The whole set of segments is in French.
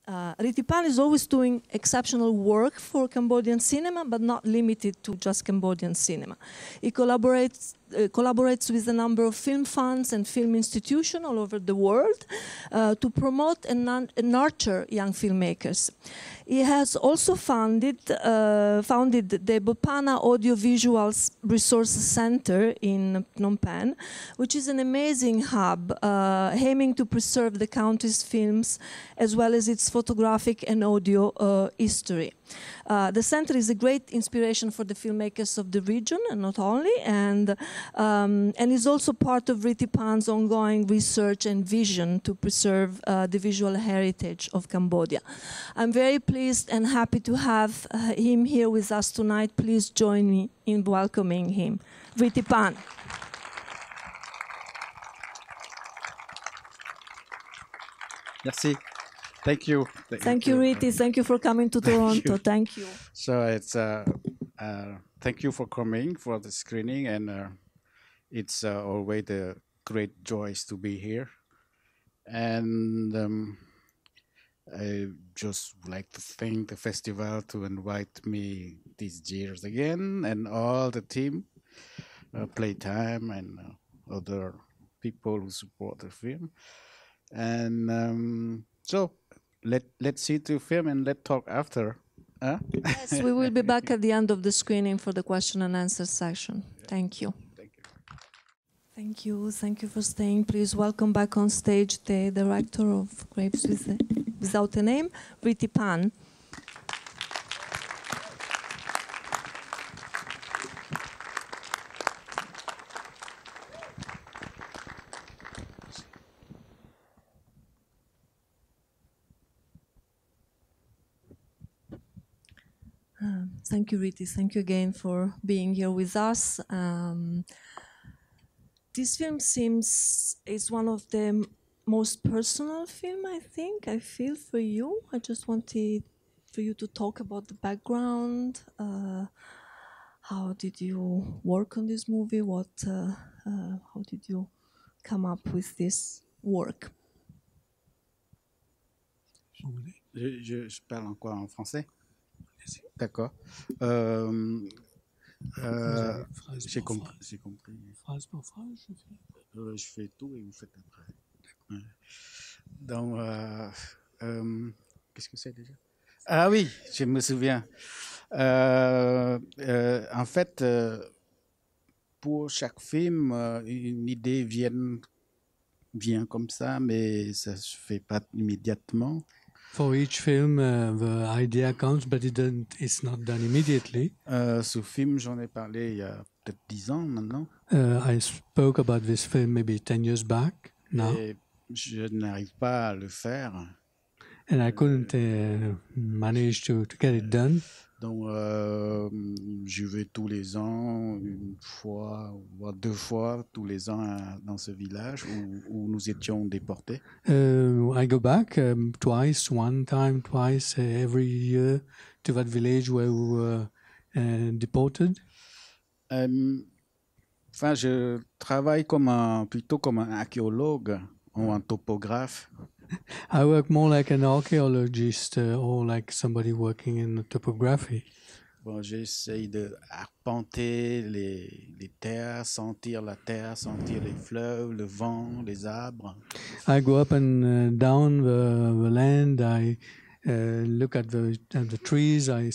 Ritipan is always doing exceptional work for Cambodian cinema, but not limited to just Cambodian cinema. He collaborates with a number of film funds and film institutions all over the world to promote and nurture young filmmakers. He has also founded the Bopana Audiovisual Resource Center in Phnom Penh, which is an amazing hub aiming to preserve the country's films as well as its photographic and audio history. The center is a great inspiration for the filmmakers of the region, and not only, and is also part of Ritipan's ongoing research and vision to preserve the visual heritage of Cambodia. I'm very pleased and happy to have him here with us tonight. Please join me in welcoming him. Ritipan. Merci. Thank you. Thank you, Riti. Thank you for coming to Toronto. Thank you. So it's thank you for coming for the screening, and it's always a great joy to be here. And I just would like to thank the festival to invite me these years again, and all the team, Playtime, and other people who support the film. And so let's see the film and let's talk after. Huh? Yes, we will be back at the end of the screening for the question and answer session. Thank you. Thank you. Thank you. Thank you for staying. Please welcome back on stage the director of Graves Without a Name, Ritipan. Thank you, Riti. Thank you again for being here with us. This film is one of the most personal film, I think, I feel for you. I just wanted for you to talk about the background. How did you work on this movie? How did you come up with this work? Je parle en quoi? En français? D'accord. J'ai compris. Phrase par phrase, Je fais tout et vous faites après. Ouais. Donc, qu'est-ce que c'est déjà? Ah oui, je me souviens. En fait, pour chaque film, une idée vient comme ça, mais ça ne se fait pas immédiatement. For each film, the idea counts, but it's not done immediately. Ce film, j'en ai parlé il y a peut-être 10 ans maintenant. I spoke about this film maybe 10 years back now. Et je n'arrive pas à le faire. And I couldn't manage to get it done. Donc, je vais tous les ans, une fois, voire 2 fois tous les ans dans ce village où nous étions déportés. I go back one time, twice every year to that village where we were deported. Enfin, je travaille plutôt comme un archéologue ou un topographe. I work more like an archaeologist or like somebody working in topography. Bon, j'essaye de arpenter les terres, sentir la terre, sentir les fleuves, le vent, les arbres. I go up and down the land. I look at the trees. I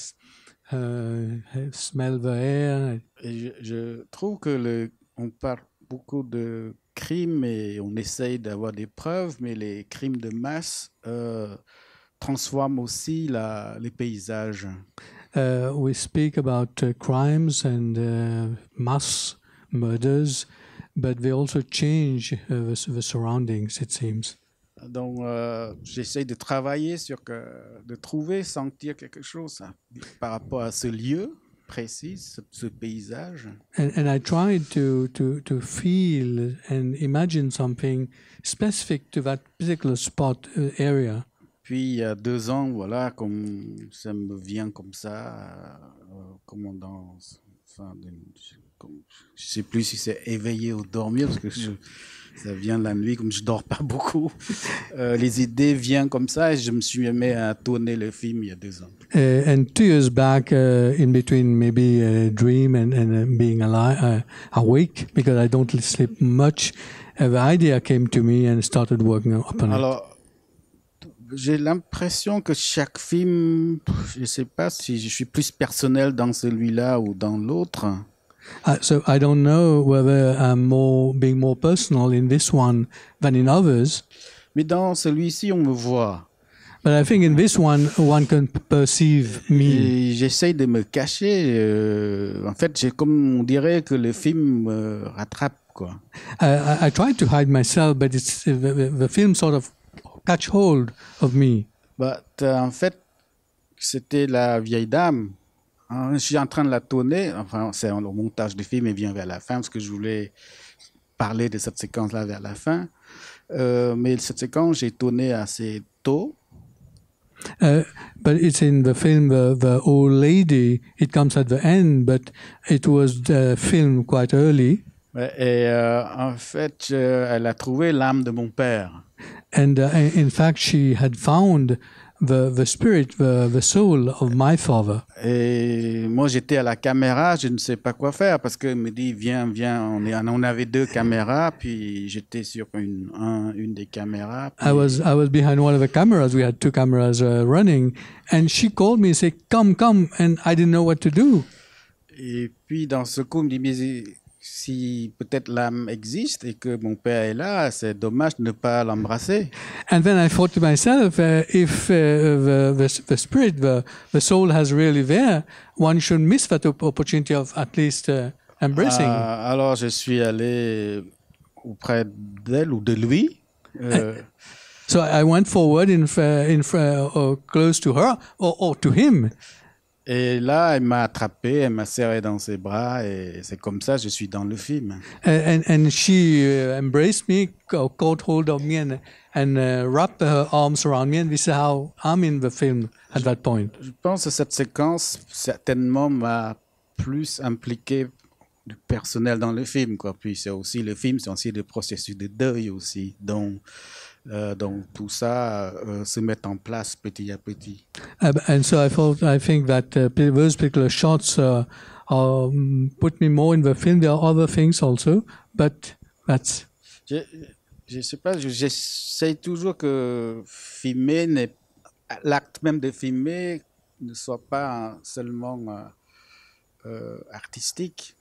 smell the air. Et je trouve que on parle beaucoup de crimes et on essaye d'avoir des preuves, mais les crimes de masse transforment aussi les paysages. We speak about crimes and mass murders, but they also change the surroundings, it seems. Donc, j'essaye de travailler de trouver, sentir quelque chose par rapport à ce lieu précis, ce paysage. And I tried to feel and imagine something specific to that particular spot area. Puis il y a 2 ans, voilà, comme ça me vient comme ça, je sais plus si c'est éveillé ou dormir, parce que ça vient la nuit, comme je dors pas beaucoup. Les idées viennent comme ça et je me suis mis à tourner le film il y a 2 ans. And 2 years back, in between maybe a dream and being alive, awake, because I don't sleep much, the idea came to me and started working upon it. Alors, j'ai l'impression que chaque film, je sais pas si je suis plus personnel dans celui-là ou dans l'autre. So I don't know whether I'm being more personal in this one than in others, Mais dans celui-ci, on me voit. but I think in this one can perceive me. Et j'essaye de me cacher. En fait, j'ai comme on dirait que le film me rattrape, quoi. I tried to hide myself, but it's the film sort of catch hold of me. En fait, c'était la vieille dame. Je suis en train de la tourner. Enfin, c'est le montage du film et vient vers la fin parce que je voulais parler de cette séquence-là vers la fin. Mais cette séquence, j'ai tourné assez tôt. But it's in the film, the old lady, it comes at the end, but it was filmed quite early. Et en fait, elle a trouvé l'âme de mon père. And in fact, she had found the spirit, the soul of my father. Et moi, j'étais à la caméra, je ne sais pas quoi faire parce qu'elle me dit viens. On avait 2 caméras, puis j'étais sur une des caméras. I was behind one of the cameras. We had 2 cameras running, and she called me and said, "Come," and I didn't know what to do. Et puis dans ce coup, elle me dit mais si peut-être l'âme existe et que mon père est là, c'est dommage de ne pas l'embrasser. And then I thought to myself, if the spirit, the soul has really there, one should miss that opportunity of at least embracing. Alors je suis allé auprès d'elle ou de lui. So I went forward close to her or to him. Et là, elle m'a attrapé, elle m'a serré dans ses bras et c'est comme ça que je suis dans le film. And she embraced me, caught hold of me, and wrapped her arms around me, and this is how I'm in the film at that point. Je pense que cette séquence certainement m'a plus impliqué du personnel dans le film, quoi. Puis c'est aussi le film, c'est aussi le processus de deuil aussi, donc tout ça se met en place petit à petit. And so I think that those particular shots put me more in the film. There are other things also, but that's. Je sais pas, j'essaie toujours que filmer, l'acte même de filmer ne soit pas seulement artistique.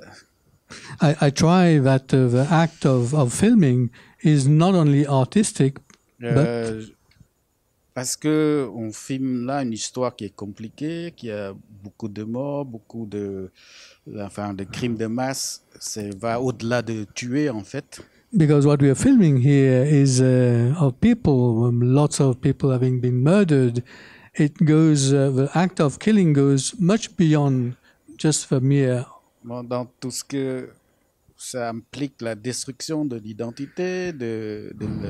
I try that the act of filming is not only artistic, but parce que on filme là une histoire qui est compliquée, qui a beaucoup de morts, beaucoup de crimes de masse. Va au-delà de tuer en fait. Because what we are filming here is of people, lots of people having been murdered. It goes, the act of killing goes much beyond just the mere. Dans tout ce que ça implique, la destruction de l'identité, de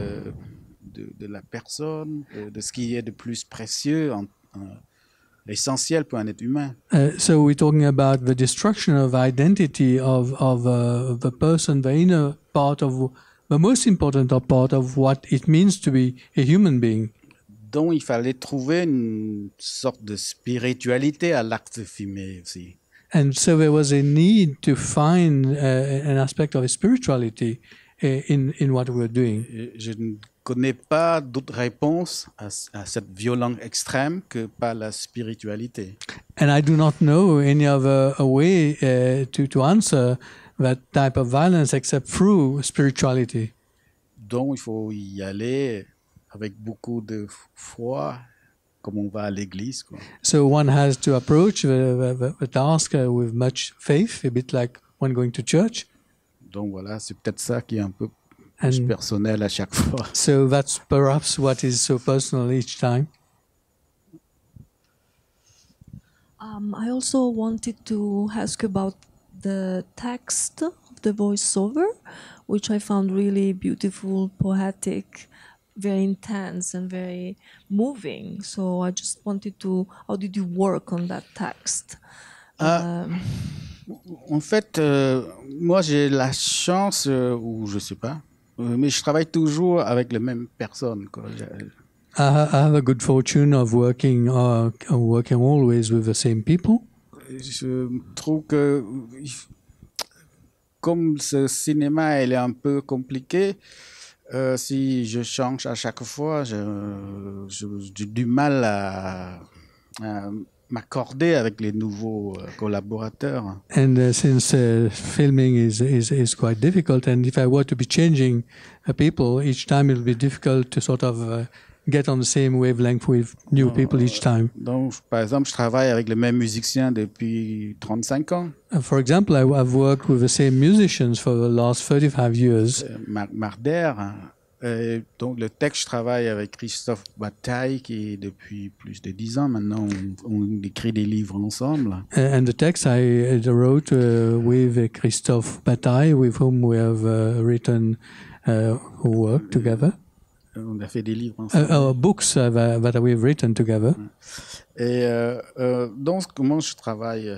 la personne, de ce qui est de plus précieux, essentiel pour un être humain. So we're talking about the destruction of identity of the person, the inner part of the most important part of what it means to be a human being. Donc il fallait trouver une sorte de spiritualité à l'acte filmé aussi. And so there was a need to find an aspect of spirituality in what we're doing. Je ne connais pas d'autre réponse à cette violence extrême que par la spiritualité. And I do not know any other way to answer that type of violence except through spirituality. Donc il faut y aller avec beaucoup de foi, comme on va à l'église, quoi. So one has to approach the task with much faith, a bit like when going to church. Donc voilà, c'est peut-être ça qui est un peu plus personnel à chaque fois. So that's perhaps what is so personal each time. I also wanted to ask about the text of the voiceover, which I found really beautiful, poetic, very intense and very moving. So I just wanted to, how did you work on that text? En fait, moi j'ai la chance, ou je sais pas, mais je travaille toujours avec les mêmes personnes, quoi. I have a good fortune of working always with the same people. Je trouve que comme ce cinéma elle est un peu compliqué, si je change à chaque fois, j'ai du mal à m'accorder avec les nouveaux collaborateurs. And since filming is quite difficult, and if I were to be changing people each time, it would be difficult to sort of get on the same wavelength with new people each time. Donc, par exemple, je travaille avec les mêmes musiciens depuis 35 ans. For example, I've worked with the same musicians for the last 35 years. Marder. Donc, le texte, je travaille avec Christophe Bataille, qui est depuis plus de 10 ans maintenant. On écrit des livres ensemble. And the text I wrote with Christophe Bataille, with whom we have written work together. On a fait des livres ensemble. Books that we've written together. Et donc, comment je travaille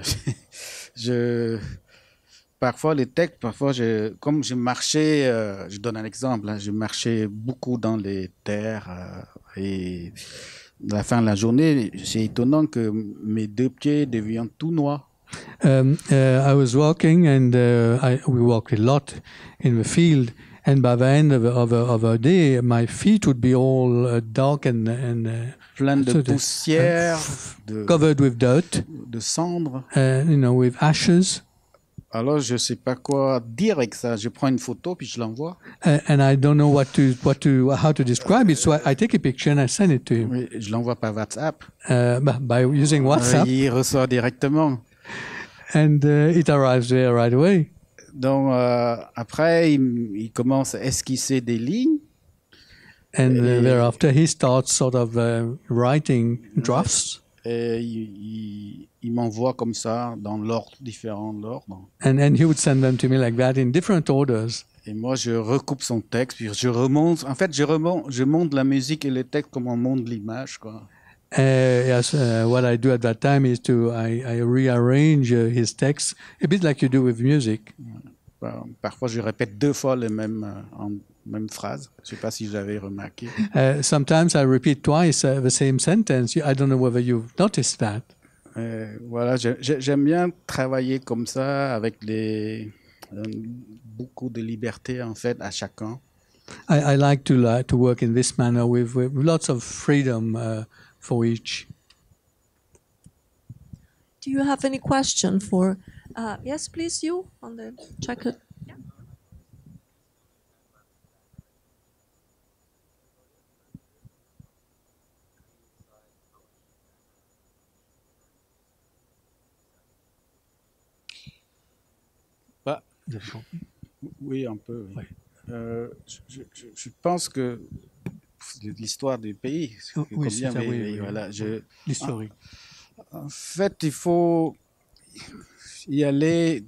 Parfois, les textes, comme je marchais, je donne un exemple, je marchais beaucoup dans les terres et à la fin de la journée, c'est étonnant que mes deux pieds deviennent tout noirs. I was walking and we walked a lot in the field, and by the end of a day, my feet would be all dark and plein de poussière, covered with dirt, de cendres. With ashes. Alors, je sais pas quoi dire avec ça. Je prends une photo puis je l'envoie. And I don't know how to describe it, so I take a picture and I send it to him. Oui, je l'envoie par WhatsApp. By using WhatsApp. Il reçoit directement. And it arrives there right away. Donc, après, il commence à esquisser des lignes. And thereafter, he starts sort of writing drafts. Et il m'envoie comme ça dans l'ordre, différents ordres. And he would send them to me like that in different orders. Et moi, je recoupe son texte, puis je remonte. En fait, je monte la musique et le texte comme on monte l'image, quoi. Yes, what I do at that time is I rearrange his text a bit like you do with music. Parfois, je répète 2 fois les mêmes phrase. Je ne sais pas si j'avais remarqué. Sometimes I repeat twice the same sentence. I don't know whether you've noticed that. Voilà, j'aime bien travailler comme ça avec beaucoup de liberté en fait à chacun. I like to work in this manner with lots of freedom for each. Do you have any question for? Yes, please, you on the jacket. Yeah. Oui, un peu. Oui. Je pense que l'histoire du pays, oui, c'est ça, oui. Voilà, l'historique. En fait, il faut y aller.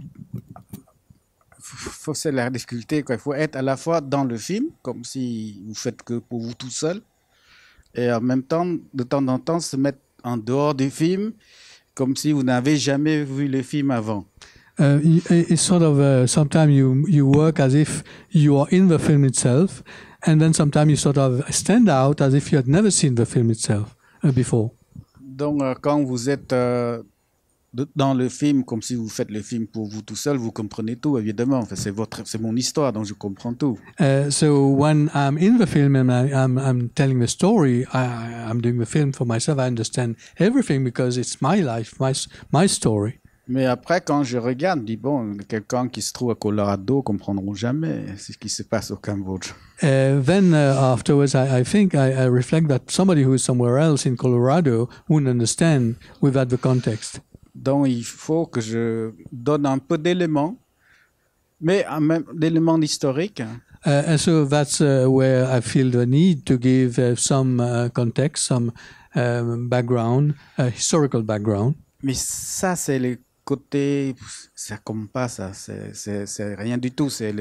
C'est la difficulté, quoi. Il faut être à la fois dans le film, comme si vous faites que pour vous tout seul, et en même temps, de temps en temps, se mettre en dehors du film, comme si vous n'avez jamais vu le film avant. It's sort of sometimes you work as if you are in the film itself, and then sometimes you sort of stand out as if you had never seen the film itself before. Donc, quand vous êtes dans le film, comme si vous faites le film pour vous tout seul, vous comprenez tout, évidemment. Enfin, c'est mon histoire, donc je comprends tout. So when I'm in the film and I'm telling the story, I'm doing the film for myself. I understand everything because it's my life, my story. Mais après, quand je regarde, je dis, bon, quelqu'un qui se trouve à Colorado ne comprendront jamais ce qui se passe au Cambodge. Then afterwards, I think I reflect that somebody who is somewhere else in Colorado wouldn't understand without the context. Donc, il faut que je donne un peu d'éléments, mais même d'éléments historiques. So that's where I feel the need to give some context, some background, historical background. Mais ça, c'est le côté, ça compte pas, ça, c'est rien du tout, c'est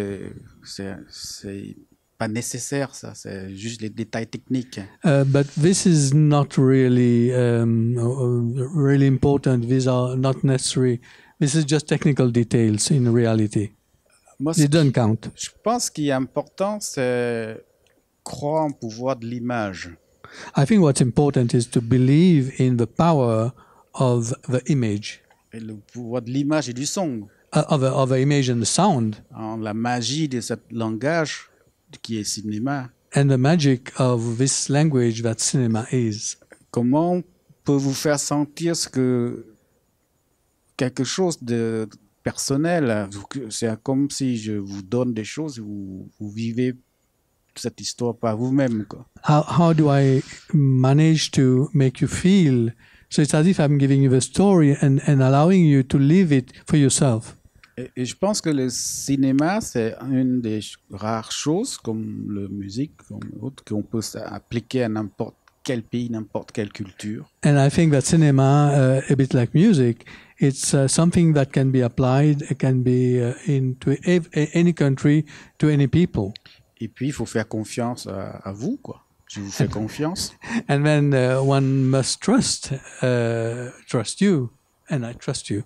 pas nécessaire, ça, c'est juste les détails techniques. But this is not really really important. These are not necessary. This is just technical details in reality. Moi, It doesn't count. je pense qu'il est important, c'est croire en pouvoir de l'image. I think what's important is to believe in the power of the image, Et le pouvoir de l'image et du son. of the image and the sound, En la magie de ce langage qui est cinéma. and the magic of this language that cinema is. Comment peut vous faire sentir ce que quelque chose de personnel, c'est comme si je vous donne des choses, vous vivez cette histoire par vous-même, quoi. How do I manage to make you feel? So it's as if I'm giving you the story and allowing you to live it for yourself. Et je pense que le cinéma, c'est une des rares choses, comme la musique, comme autre, qu'on peut appliquer à n'importe quel pays, n'importe quelle culture. And I think that cinema, a bit like music, it's something that can be applied, it can be into any country, to any people. Et puis, il faut faire confiance à vous, quoi. Je vous fais confiance. And then one must trust you, and I trust you.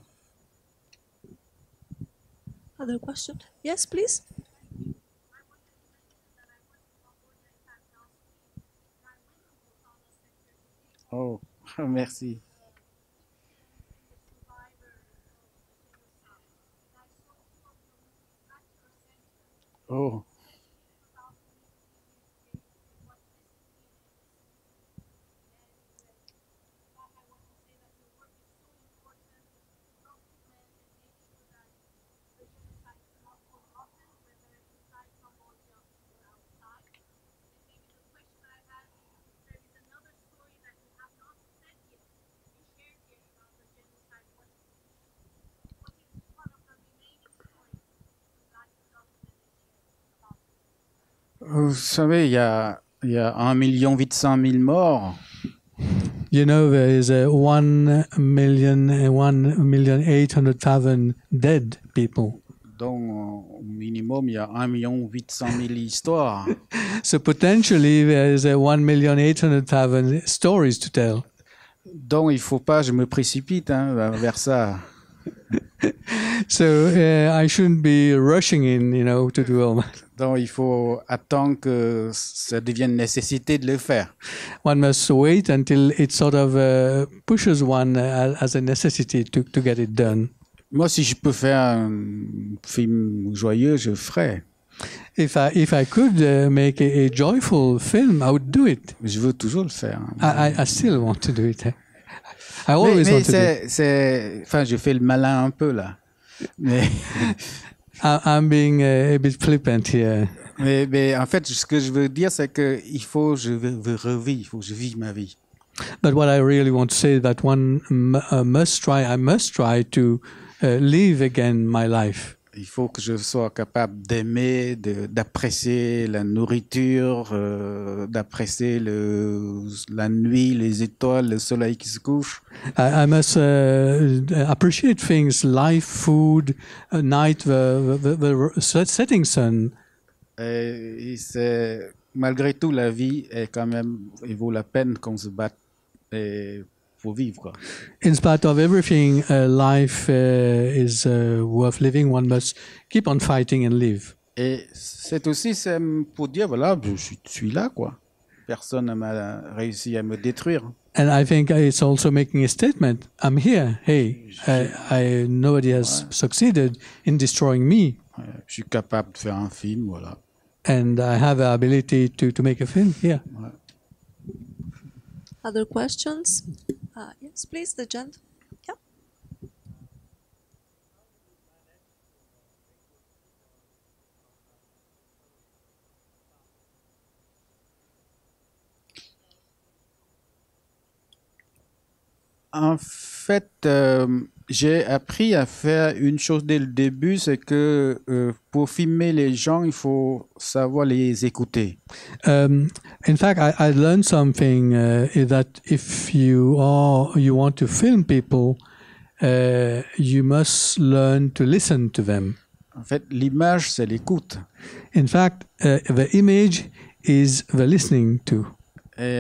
Other question? Yes, please. Oh, merci. Oh. Vous savez, il y a 1,8 million morts. You know, there is 1,800,000 dead people. Donc, au minimum, il y a 1,8 million histoires. So potentially there is 1,800,000 stories to tell. Donc, il faut pas, je me précipite vers ça. So I shouldn't be rushing in, to do all that. Donc, il faut attendre que ça devienne nécessité de le faire. One must wait until it sort of pushes one as a necessity to get it done. Moi, si je peux faire un film joyeux, je le ferai. If I could make a joyful film, I would do it. Je veux toujours le faire. I still want to do it. I always mais want to do it. enfin, je fais le malin un peu là. Mais, I'm being a bit flippant here. mais en fait, ce que je veux dire, c'est que il faut, je vis ma vie. But what I really want to say is that one must try to live again my life. Il faut que je sois capable d'aimer, d'apprécier la nourriture, d'apprécier la nuit, les étoiles, le soleil qui se couche. I must appreciate things, life, food, night, the setting sun. Et c'est, malgré tout, la vie est quand même, il vaut la peine qu'on se batte pour vivre, quoi. In spite of everything, life is worth living. One must keep on fighting and live. Et c'est aussi pour dire, voilà, je suis là, quoi. Personne n'a réussi à me détruire. And I think it's also making a statement. I'm here. Hey, nobody has succeeded in destroying me. Je suis capable de faire un film, voilà. And I have the ability to make a film here. Ouais. Other questions? Yes, please, the gent. Yeah. En fait, j'ai appris à faire une chose dès le début, c'est que pour filmer les gens, il faut savoir les écouter. In fact, I learned something is that if you want to film people, you must learn to listen to them. En fait, l'image, c'est l'écoute. In fact, the image is the listening to. Et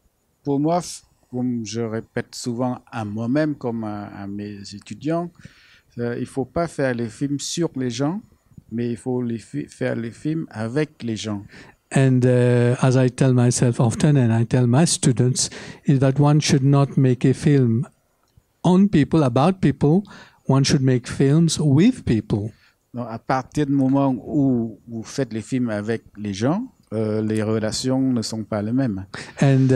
pour moi, comme je répète souvent à moi-même comme à mes étudiants, Il faut pas faire les films sur les gens, mais il faut faire les films avec les gens. And as I tell myself often, and I tell my students, is that one should not make a film on people, about people. One should make films with people. Donc, à partir du moment où vous faites les films avec les gens, les relations ne sont pas les mêmes. And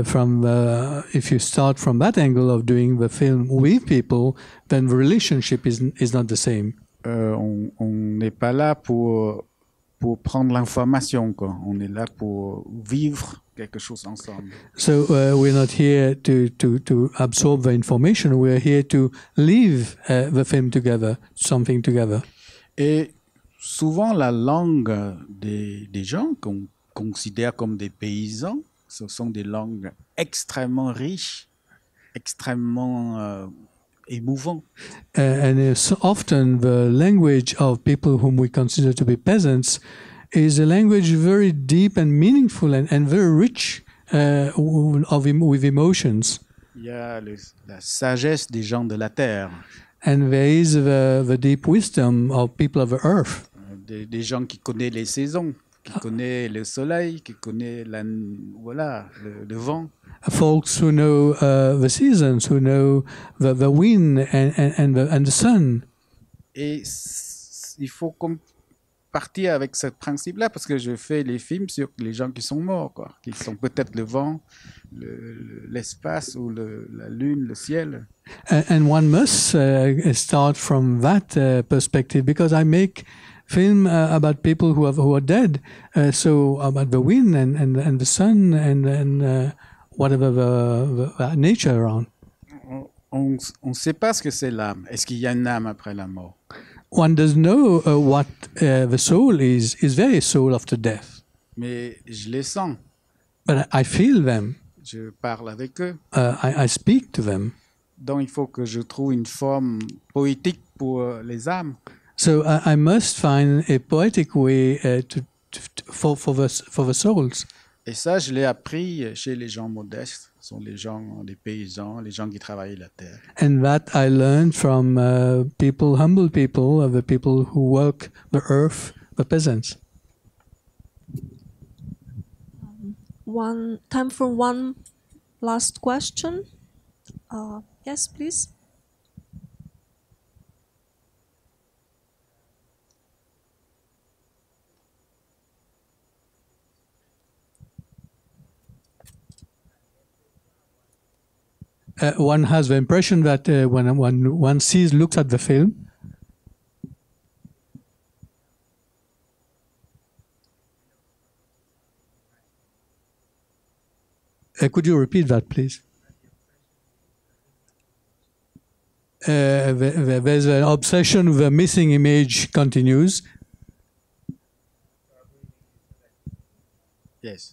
if you start from that angle of doing the film with people, then the relationship is not the same. On n'est pas là pour prendre l'information, quoi. On est là pour vivre quelque chose ensemble. So we're not here to absorb the information. We're here to live the film together, something together. Et souvent, la langue des gens qu'on considère comme des paysans, ce sont des langues extrêmement riches, extrêmement émouvantes. And so often the language of people whom we consider to be peasants is a language very deep and meaningful and very rich with emotions. Il y a la sagesse des gens de la terre. And there is the deep wisdom of people of the earth. Des gens qui connaissent les saisons, qui connaissent le soleil, qui connaissent le vent. Folks who know the seasons, who know the wind and the sun. Et il faut partir avec ce principe-là, parce que je fais les films sur les gens qui sont morts, quoi, qui sont peut-être le vent, l'espace ou la lune, le ciel. And one must start from that perspective, because I make film about people who are dead, so about the wind and the sun and whatever the nature around. On ne sait pas ce que c'est l'âme. Est-ce qu'il y a une âme après la mort? One doesn't know what the soul is very soul after death. Mais je les sens. But I feel them. Je parle avec eux. I speak to them. Donc il faut que je trouve une forme poétique pour les âmes. So I must find a poetic way for the souls. Et ça, je l'ai appris chez les gens modestes. Ce sont les gens, les paysans, les gens qui travaillent la terre. And that I learned from people, humble people, the people who work the earth, the peasants. Time for one last question. Yes, please. One has the impression that when one looks at the film, could you repeat that, please? There's an obsession with the missing image continues. Yes.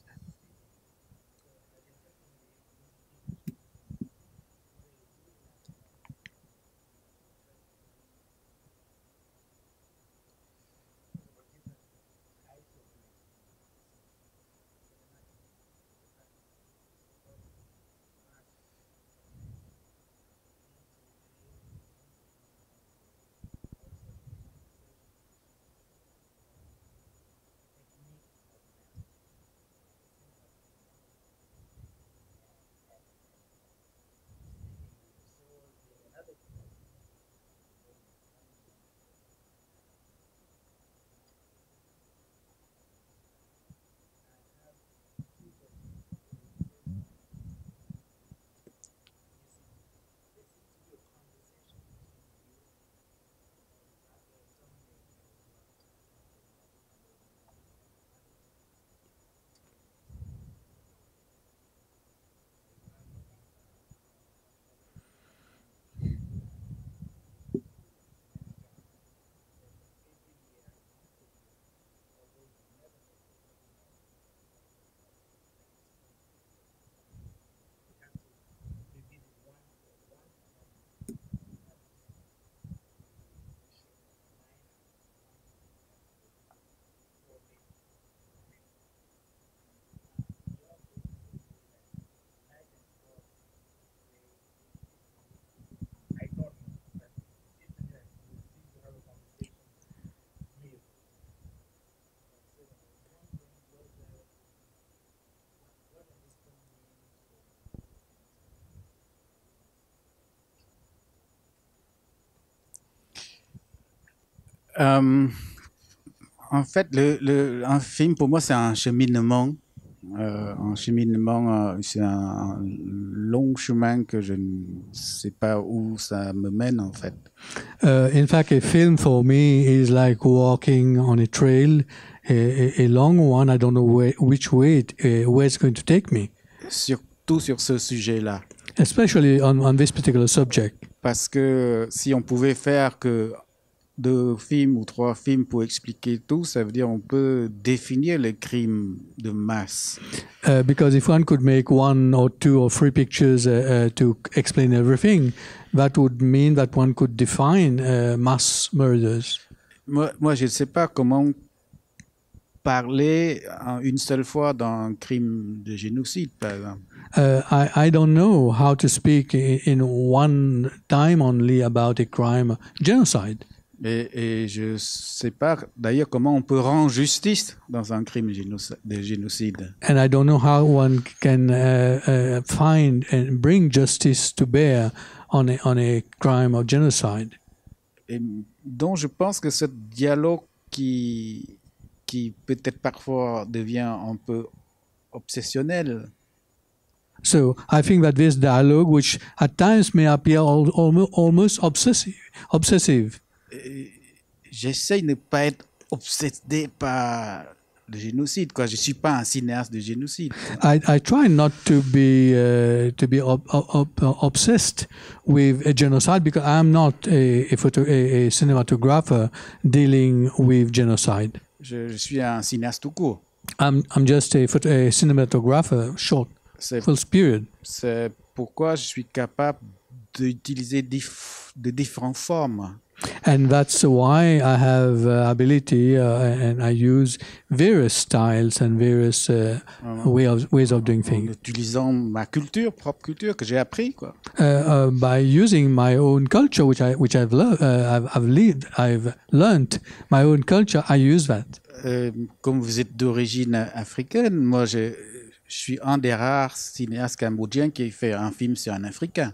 En fait, un film, pour moi, c'est un cheminement. C'est un long chemin que je ne sais pas où ça me mène, en fait. In fact, a film for me is like walking on a trail, a long one. I don't know which way where it's going to take me. Surtout sur ce sujet-là. Especially on this particular subject. Parce que si on pouvait faire que 2 films ou 3 films pour expliquer tout, ça veut dire on peut définir les crimes de masse. Because if one could make 1 or 2 or 3 pictures to explain everything, that would mean that one could define mass murders. Moi, je ne sais pas comment parler une seule fois d'un crime de génocide, par exemple. I don't know how to speak in one time only about a crime, genocide. Et je ne sais pas d'ailleurs comment on peut rendre justice dans un crime de génocide. And I don't know how one can find and bring justice to bear on a crime of genocide. Et donc je pense que ce dialogue qui peut-être parfois devient un peu obsessionnel. So I think that this dialogue, which at times may appear almost obsessive. J'essaye de ne pas être obsédé par le génocide, quoi. Je ne suis pas un cinéaste de génocide. I try not to be obsessed with a genocide because I'm not a cinematographer dealing with genocide. Je suis un cinéaste tout court. I'm just a cinematographer, short, full period. C'est pourquoi je suis capable d'utiliser de différentes formes. And that's why I have ability and I use various styles and various ways of doing En things. utilisant ma propre culture que j'ai appris, quoi. By using my own culture, which I've learned my own culture, I use that. Comme vous êtes d'origine africaine, moi je suis un des rares cinéastes cambodgiens qui fait un film sur un Africain.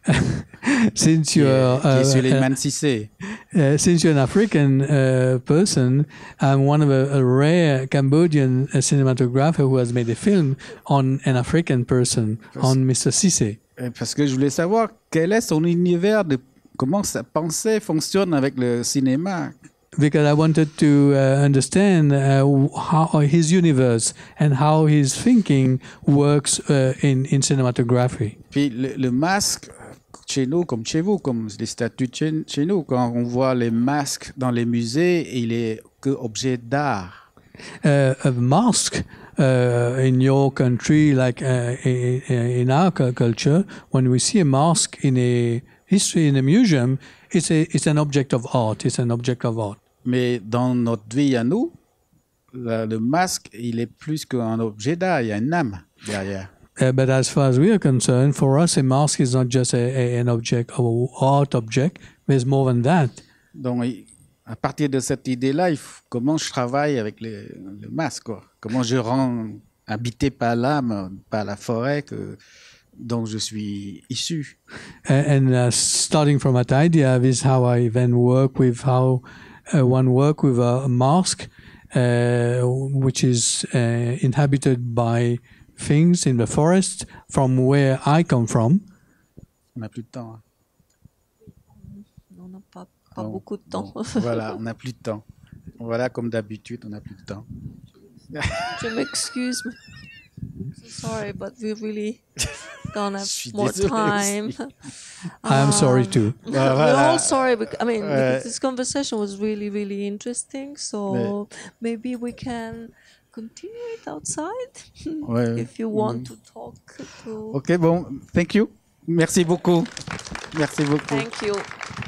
Since qui you're est Souleymane Cissé. Since you're an African person, I'm one of a rare Cambodian cinematographer who has made a film on an African person, on Mr. Cissé. Parce que je voulais savoir quel est son univers, comment sa pensée fonctionne avec le cinéma. Because I wanted to understand how his universe and how his thinking works in cinematography. Puis le masque, chez nous comme chez vous, comme les statues chez nous, quand on voit les masques dans les musées, il est que objet d'art. A mask in your country, like in our culture, when we see a mask in a history in a museum, it's an object of art. It's an object of art. Mais dans notre vie à nous, le masque, il est plus qu'un objet d'art, il y a une âme derrière. But as far as we are concerned, for us, a mask is not just an object, an art object. There's more than that. Donc, à partir de cette idée-là, comment je travaille avec le masque, quoi. Comment je rends habité par l'âme, par la forêt dont je suis issu. And starting from that idea, this is how I then work with how one work with a mask, which is inhabited by things in the forest from where I come from. On n'a plus de temps. Hein. On n'a pas beaucoup de temps. Bon, voilà, on n'a plus de temps. Voilà, comme d'habitude, on n'a plus de temps. Je m'excuse. Sorry, but we really don't have more time. I'm sorry too. We're all sorry. Because this conversation was really, really interesting. So maybe we can continue it outside if you want to talk to. Ok, bon, thank you. Merci beaucoup. Merci beaucoup. Thank you.